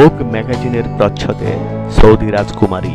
ভোগ ম্যাগাজিনের প্রচ্ছদে সৌদি রাজকুমারী।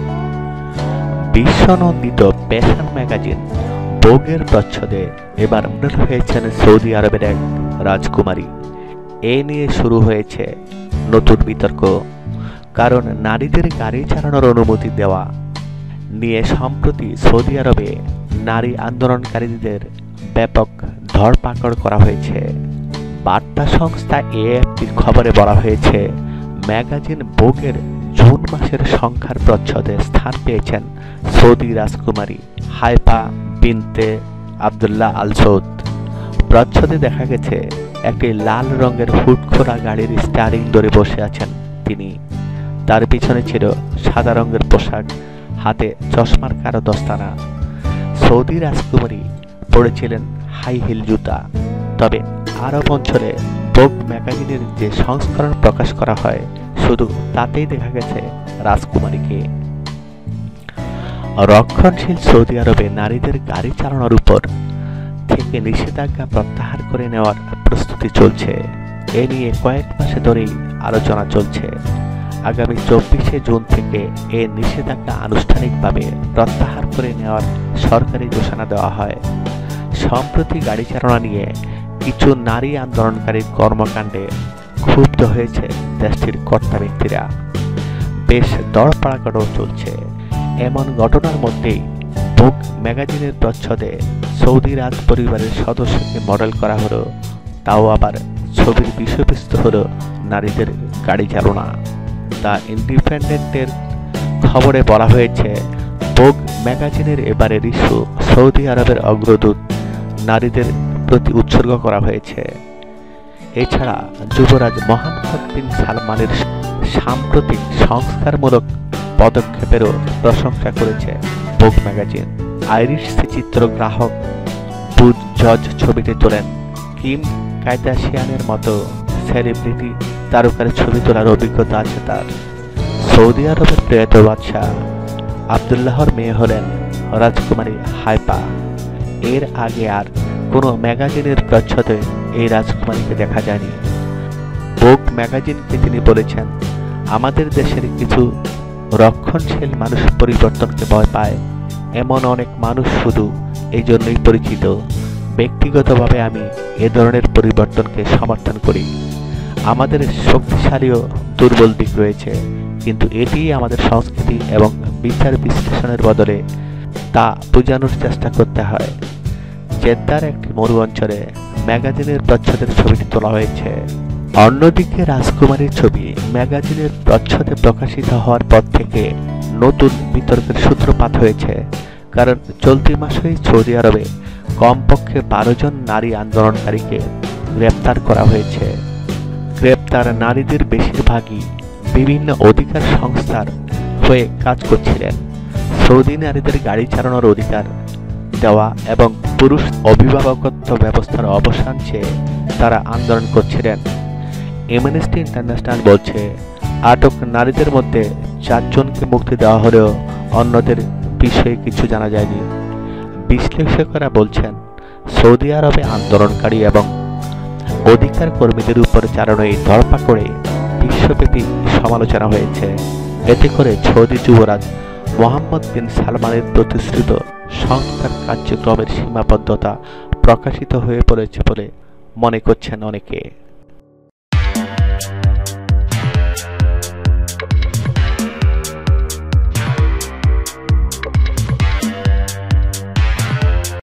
বিশ্বনন্দিত ফ্যাশন ম্যাগাজিন ভোগের প্রচ্ছদে এবার মডেল হয়েছেন সৌদি আরবের এক রাজকুমারী। এ নিয়ে শুরু হয়েছে নতুন বিতর্ক, কারণ নারীদের গাড়ি চালানোর অনুমতি দেওয়া নিয়ে সম্প্রতি সৌদি আরবে নারী আন্দোলনকারীদের ব্যাপক ধরপাকড় করা হয়েছে। বার্তা সংস্থা এএফপির খবরে বলা হয়েছে, ম্যাগাজিন ভোগের জুন মাসের সংখ্যার প্রচ্ছদে স্থান পেয়েছেন সৌদি রাজকুমারী হাইফা বিনতে আবদুল্লাহ আল সৌদ। প্রচ্ছদে দেখা গেছে একটি লাল রঙের হুডখোলা গাড়ির স্টিয়ারিং ধরে বসে আছেন তিনি। তার পিছনে ছিল সাদা রঙের পোশাক, হাতে চশমার কারো দস্তানা। সৌদি রাজকুমারী পরেছিলেন হাই হিল জুতা। তবে আরব অঞ্চলে ভোগ ম্যাগাজিনের যে সংস্করণ প্রকাশ করা হয়, শুধু তাতেই দেখা গেছে রাজকুমারীকে। রক্ষণশীল সৌদি আরবে নারীদের গাড়ি চালানোর উপর থেকে নিষেধাজ্ঞা প্রত্যাহার করে নেওয়ার প্রস্তুতি চলছে। এ নিয়ে কয়েক মাসে ধরেই আলোচনা চলছে। আগামী 24শে জুন থেকে এ নিষেধাজ্ঞা আনুষ্ঠানিকভাবে প্রত্যাহার করে নেওয়ার সরকারি ঘোষণা দেওয়া হয়। সম্প্রতি গাড়ি চালনা নিয়ে কিছু নারী আন্দোলনকারী কর্মকাণ্ডে ক্ষুব্ধ হয়েছে দেশটির কর্তা ব্যক্তিরা। বেশ দরপাড়াকড়ও চলছে। এমন ঘটনার মধ্যেই ভোগ ম্যাগাজিনের প্রচ্ছদে সৌদি রাজ পরিবারের সদস্যকে মডেল করা হলো, তাও আবার ছবির বিষয়বস্তু হলো নারীদের গাড়ি চালনা। দ্য ইন্ডিপেন্ডেন্টের খবরে বলা হয়েছে, ভোগ ম্যাগাজিনের এবারের ইস্যু সৌদি আরবের অগ্রদূত নারীদের প্রতি উৎসর্গ করা হয়েছে। এছাড়া যুবরাজ মোহাম্মদ বিন সালমানের সাম্প্রতিক সংস্কারমূলক পদক্ষেপেরও প্রশংসা করেছে ভোগ ম্যাগাজিন। আইরিশ চিত্রগ্রাহক বুজ জজ ছবিটি তোলেন। কিম কার্দাশিয়ানের মতো সেলিব্রিটি তারকার ছবি তোলার অভিজ্ঞতা আছে তার। সৌদি আরবের প্রয়াত বাদশাহ আবদুল্লাহর মেয়ে হলেন রাজকুমারী হাইফা। এর আগে আর কোনো ম্যাগাজিনের প্রচ্ছদে এই রাজকুমারীকে দেখা যায়নি। ভোগ ম্যাগাজিনকে তিনি বলেছেন, আমাদের দেশের কিছু রক্ষণশীল মানুষ পরিবর্তনকে ভয় পায়। এমন অনেক মানুষ শুধু এই জন্যই পরিচিত। ব্যক্তিগতভাবে আমি এ ধরনের পরিবর্তনকে সমর্থন করি। আমাদের শক্তিশালী ও দুর্বল দিক রয়েছে, কিন্তু এটি আমাদের সংস্কৃতি এবং বিচার বিশ্লেষণের বদলে তা বোঝানোর চেষ্টা করতে হয়। জেদ্দার একটি মরু অঞ্চলে ম্যাগাজিনের প্রচ্ছদের ছবিটি তোলা হয়েছে। অন্যদিকে রাজকুমারীর ছবি ম্যাগাজিনের প্রচ্ছদে প্রকাশিত হওয়ার পর থেকে নতুন বিতর্কের সূত্রপাত হয়েছে, কারণ চলতি মাসেই সৌদি আরবে কমপক্ষে 12 জন নারী আন্দোলনকারীকে গ্রেপ্তার করা হয়েছে। গ্রেপ্তার নারীদের বেশিরভাগই বিভিন্ন অধিকার সংস্থার হয়ে কাজ করছিলেন। সৌদি নারীদের গাড়ি চালানোর অধিকার দেওয়া এবং পুরুষ অভিভাবকত্ব ব্যবস্থার অবসান চেয়ে তারা আন্দোলন করছিলেন। অ্যামনেস্টি ইন্টারন্যাশনাল বলছে, আটক নারীদের মধ্যে 4 জনকে মুক্তি দেওয়া হলেও অন্যদের বিষয়ে কিছু জানা যায়নি। বিশ্লেষকেরা বলছেন, সৌদি আরবে আন্দোলনকারী এবং অধিকার কর্মীদের উপর চালানো এই ধরপাকড়ে বিশ্বব্যাপী সমালোচনা হয়েছে। এতে করে সৌদি যুবরাজ মোহাম্মদ বিন সালমানের প্রতিশ্রুত সংস্কার কার্যক্রমের সীমাবদ্ধতা প্রকাশিত হয়ে পড়েছে বলে মনে করছেন অনেকে।